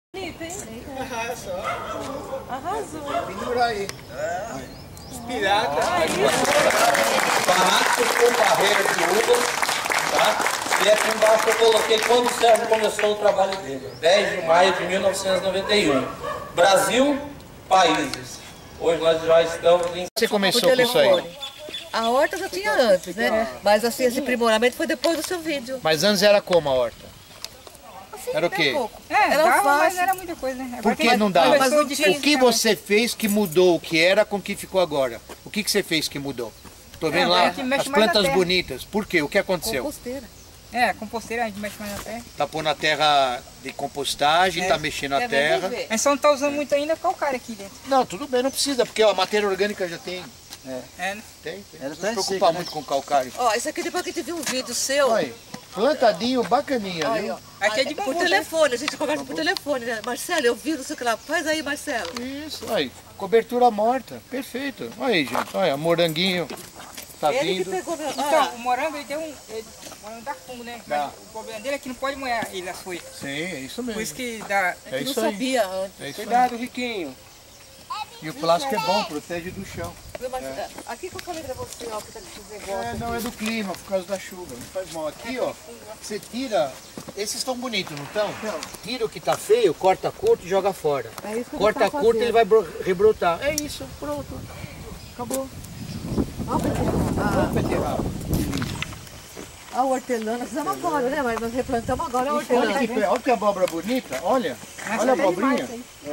Bonita, hein? Ah, só. Arrasou. Pendura aí. Inspirada. Barracos com barreira de uva, tá? E aqui embaixo eu coloquei quando o Sérgio começou o trabalho dele. 10 de maio de 1991. Brasil, países. Hoje nós já estamos em... Você começou com isso aí? A horta já tinha antes, né? Mas assim, esse aprimoramento foi depois do seu vídeo. Mas antes era como a horta? Era o quê? Era dava, mas fácil. não era muita coisa, né? Por que não dava? Mas não O tinha- que você fez que mudou o que era com o que ficou agora? O que você fez que mudou? Tô vendo lá a gente mexe as mais na plantas terra. bonitas. Por quê? O que aconteceu? Composteira. Composteira, a gente mexe mais na terra. Tá pondo a terra de compostagem, tá mexendo a Quer terra. ver? Mas só não tá usando muito ainda calcário aqui dentro. Não, tudo bem, não precisa, porque ó, a matéria orgânica já tem. Né? Tem. Ela Não tá se preocupar seca, né? muito com calcário. Ó, isso aqui depois que a gente viu um vídeo seu. Olha aí, plantadinho, bacaninha, Aí, viu? ó. Aqui é de Por bambu, né? telefone, a gente conversa por telefone, né? Marcelo, eu vi, não sei o que lá. Faz aí, Marcelo. Isso, olha aí, cobertura morta, perfeito. Olha aí, gente, olha, moranguinho, tá Ele que vindo. pegou meu... Então, o morango ele tem um. O morango dá fungo, né? Mas Dá. o problema dele é que não pode moer ele as folhas. Sim, é isso mesmo. Por isso que dá. É Eu não isso aí. sabia antes. É isso aí. Cuidado, Riquinho. E o plástico é bom, protege do chão. Viu, Marcelo? Aqui que eu falei pra você, ó, que tá com esse negócio. É, não, é do clima, por causa da chuva, não faz mal. Aqui, ó, você tira, esses estão bonitos, não estão? Tira o que tá feio, corta curto e joga fora. É isso que eu Corta vou curto, fazer. ele vai rebrotar. É isso, pronto. Acabou. Ó, Vamos beterraba. a hortelã, fizemos agora, né? Mas nós replantamos agora a Olha hortelã. que abóbora bonita, olha. Olha a abobrinha.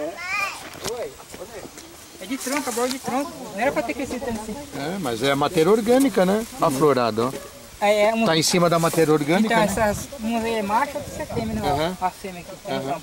É de tronco, a bola de tronco. Não era pra ter crescido tanto assim. É, mas é a matéria orgânica, né? Aflorada, ó. É, uma, Tá em cima da matéria orgânica, então, né? essas. Uma é macho, outra é fêmea, né? Aham. A fêmea aqui.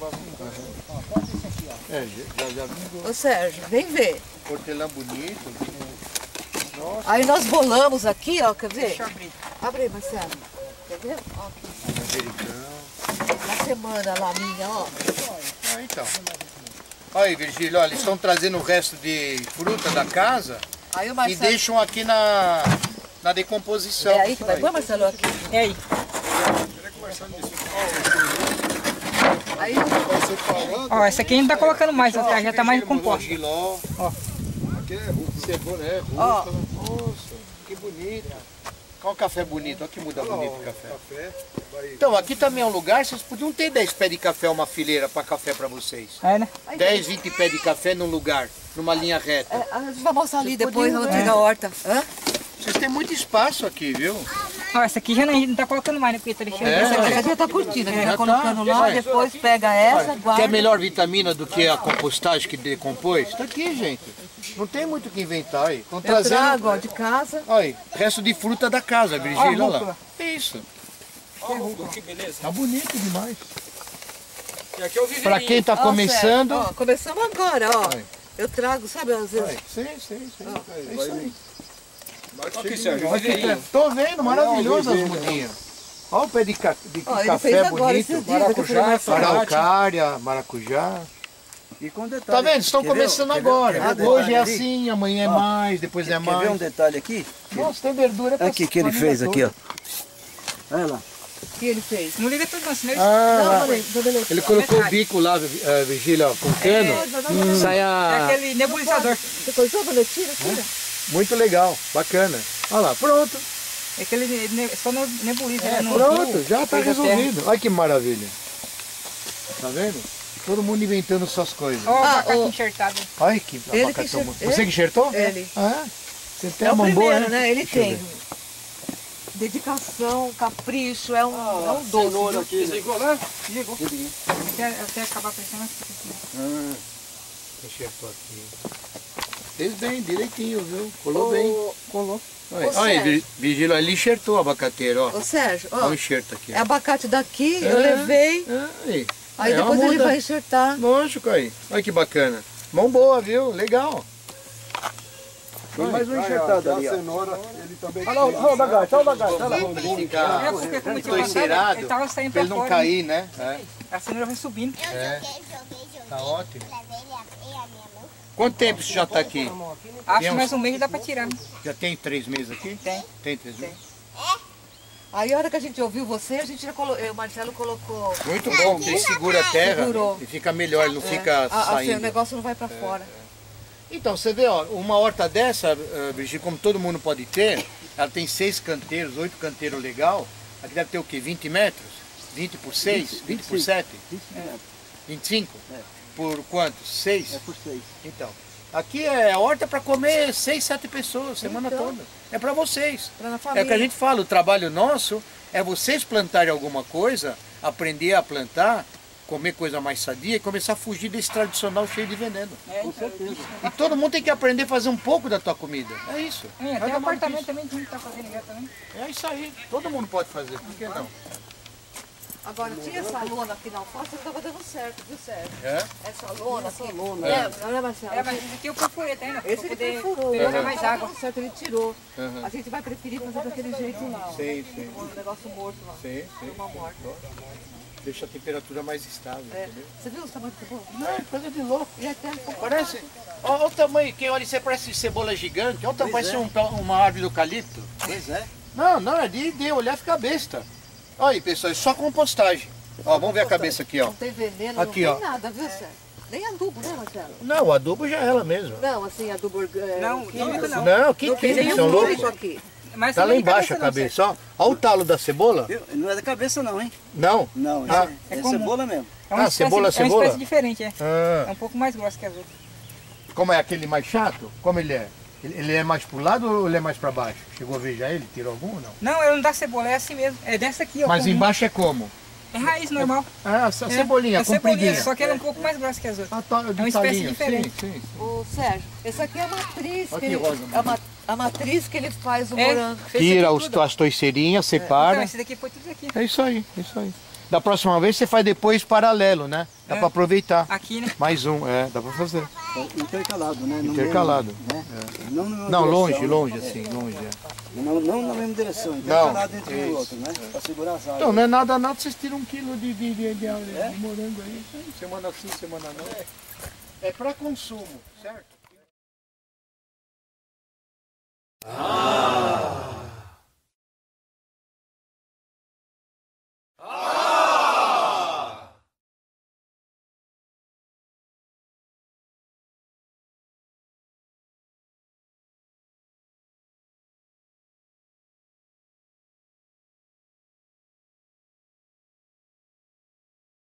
É, já vingou. Ô, Sérgio, vem ver. Hortelã bonito. Aí nós bolamos aqui, ó, quer ver? Deixa eu abrir. Abre aí, Marcelo. Quer ver? Ó, aqui. Manjericão. Na semana lá minha, ó. Ah, então. Olha aí, Virgílio, olha, eles estão trazendo o resto de fruta da casa Aí o e Marcelo... deixam aqui na decomposição. É aí que vai. Põe, Marcelo, aqui. É aí. Aí, Ó, essa aqui a gente tá colocando mais, a terra já tá mais composta. Giló. Ó. Aqui é cebola, é Ó. rúcula. Nossa, que bonito. Olha o café bonito, olha que muda bonito o café. Então, aqui também é um lugar, vocês podiam ter 10 pés de café, uma fileira para café para vocês. É, né? 10, 20 pés de café num lugar, numa linha reta. a gente vai mostrar ali depois, podiam, onde chega a horta. Hã? Vocês têm muito espaço aqui, viu? Ó, essa aqui já não, a gente não tá colocando mais, né? Porque tá deixando. Essa aqui a gente já tá curtindo, a gente vai colocando lá, Olha. depois pega essa, guarda. Quer melhor vitamina do que a compostagem que decompôs? Tá aqui, gente. Não tem muito o que inventar aí. Estão Eu trazendo. trago, ó, de casa. Olha aí, resto de fruta da casa, Virgílio, olha lá. É isso. Que beleza. Tá bonito demais. E aqui é o viveirinho. Pra quem tá Ó, começando. Sérgio, ó, começamos agora, ó. Aí. Eu trago, sabe, às vezes... Sim. É isso aí. Aqui, Sérgio, o Olha que viveirinho. tô vendo, maravilhoso as mudinhas. Olha o pé de Ó, ele café fez agora bonito. esses dias que eu falei, Marcelo. Araucária, maracujá. E com detalhe. Tá vendo? Estão Quer ver? começando Quer ver? agora. Quer ver um Hoje é detalhe ali? assim, amanhã é mais, depois é Quer ver um mais. detalhe aqui? Nossa, tem verdura pra Aqui que ele família fez aqui, toda. ó. Olha lá. O que ele fez? Não liga tudo, não, senão Não, Ah, falei, então beleza. ele colocou o bico lá, Virgílio, ó, com cano. Sai é a... aquele nebulizador. Você coisou a boletina? Tira. Muito legal, bacana. Olha lá, pronto. É aquele só nebuliza, né? Pronto, já tá Coisa resolvido. Olha que maravilha. Tá vendo? Todo mundo inventando suas coisas. Ó, o abacate ó. enxertado. Olha que Ele abacate que bom. enxertou. Você que enxertou? Ele. Ah, você tem É a o mão boa, primeiro, né? Ele Deixa eu tem ver. dedicação, capricho, é um doce. viu? Aqui, ligou lá? Ligou. Até acabar pressão. Enxertou aqui. Fez bem, direitinho, viu? Colou bem. Colou. Olha, Ô, olha Sérgio. Vigílio, ali enxertou o abacateiro, ó. Ô Sérgio, Olha ó, o enxerto aqui. é abacate daqui, eu É. levei, Aí, aí é depois uma ele muda. vai enxertar. Lógico aí. Olha que bacana. Mão boa, viu? Legal. Tem mais um enxertado ali, ó. cenoura, ele também... Olha lá, olha o lagarto, olha o lagarto. Olha lá. Pra ficar É porque como tinha entorcerado, ele tava saindo pra pra ele não fora. cair, né? É, A cenoura vai subindo. tá ótimo. Quanto tempo você já tá aqui? Acho Tem que uns- mais um mês dá pra tirar. Né? Já tem 3 meses aqui? Tem. Tem 3 meses? Aí a hora que a gente ouviu você, a gente já colocou, o Marcelo colocou... Muito bom, que ele segura a terra Segurou. e fica melhor, ele não fica Assim, o saindo. negócio não vai pra fora. Então, você vê, ó, uma horta dessa, Brigitte, como todo mundo pode ter, ela tem 6 canteiros, 8 canteiros legal. Aqui deve ter o quê? 20 metros? 20 por 6? 20 por 7? 25? Por quanto? 6? É por 6. Então, aqui é horta para comer 6, 7 pessoas, semana toda. É para vocês. Pra na É família. o que a gente fala, o trabalho nosso é vocês plantarem alguma coisa, aprender a plantar, comer coisa mais sadia e começar a fugir desse tradicional cheio de veneno. Com certeza. E todo mundo tem que aprender a fazer um pouco da tua comida. É isso. Tem Nada mais apartamento disso. também que a gente tá fazendo já também. É isso aí. Todo mundo pode fazer. Por que não? Agora, tinha essa lona aqui na alface, não estava dando certo, viu, Sérgio? É? Essa lona aqui. Lona, Marcelo? É, mas esse aqui eu perfurei ainda, pra Esse ele poder perfurou. pegar Não mais tava água. dando certo, ele tirou. A gente vai preferir fazer daquele jeito lá. ó. Sim, sim. O negócio morto lá. Sim, sim. Uma morta. Deixa a temperatura mais estável, É. entendeu? Você viu o tamanho do cebola? Não, é coisa de louco. E até um pouco. Parece. Olha o tamanho, quem olha isso aí parece cebola gigante. Olha o tamanho, parece uma árvore de eucalipto. Pois é. Não, é de olhar e ficar besta. Olha aí, pessoal, é só compostagem. Ó, vamos ver a cabeça aqui, ó. Não tem veneno, Aqui, não ó. tem nada, viu, Sérgio? Nem adubo, né, Marcelo? Não, o adubo já é ela mesmo. Não, assim, adubo Não, químico, não. Não, que Tem são um loucos. isso aqui. Mas Tá lá também de embaixo a não, cabeça, ó. Olha o talo da cebola. Viu? Não é da cabeça não, hein? Não? Não, Ah. é comum. cebola mesmo. É uma Ah, cebola, espécie, É uma cebola? espécie diferente, é. Ah, É um pouco mais grossa que as outras. como é aquele mais chato? Como ele é? Ele é mais pro lado ou ele é mais pra baixo? Chegou a ver já ele? Tirou algum ou não? Não, eu não dá cebola, é assim mesmo. É dessa aqui, ó. Mas comum. embaixo é como? É raiz normal. Ah, essa cebolinha, é compridinha. cebolinha, só que ela é um pouco mais grossa que as outras. Ah, tá, de É uma espécie talinho. diferente. Sim, sim. Ô, Sérgio, essa aqui é a matriz. Olha Que que ele, rosa, mano. a matriz que ele faz o É. morango. Tira Esse aqui tudo. as toiceirinhas, Então, separa. esse daqui foi tudo aqui. É isso aí, é isso aí. Da próxima vez você faz depois paralelo, né? Dá pra aproveitar. Aqui, né? Mais um, dá pra fazer. Intercalado, né? No Intercalado. mesmo, né? Não, na mesma Não, direção, longe né? assim, longe. Não na mesma direção, intercalado entre um e isso. outro, né? Pra segurar as águas. Então, não é nada, vocês tiram 1 quilo de morango aí. Semana sim, semana não. É pra consumo, certo?